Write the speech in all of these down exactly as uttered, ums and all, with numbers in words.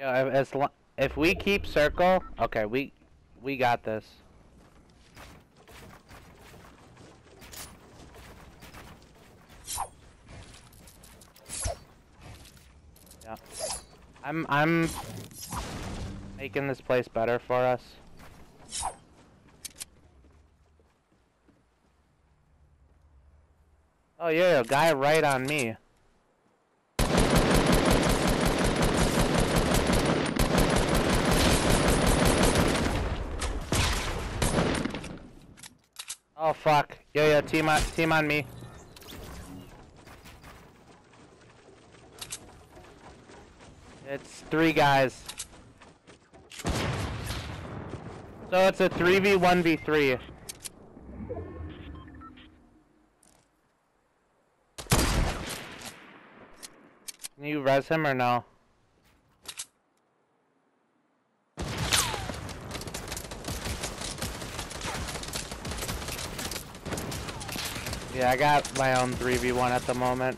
Yeah, if, as lo if we keep circle, okay, we we got this. Yeah, I'm I'm making this place better for us. Oh yeah, a guy right on me. Oh fuck. Yo yo, team on team on me. It's three guys. So it's a three v one v three. Can you res him or no? Yeah, I got my own three v one at the moment.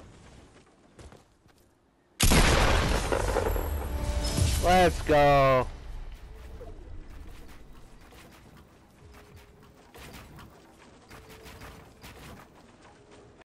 Let's go.